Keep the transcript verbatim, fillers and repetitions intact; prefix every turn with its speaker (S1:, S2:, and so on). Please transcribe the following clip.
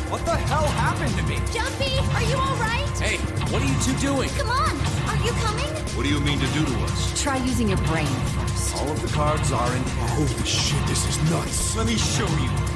S1: What the hell happened to me?
S2: Jumpy, are you all right?
S1: Hey, what are you two doing?
S2: Come on, are you coming?
S3: What do you mean to do to us?
S2: Try using your brain first.
S1: All of the cards are in hand.
S4: Holy shit, this is nuts.
S3: Let me show you.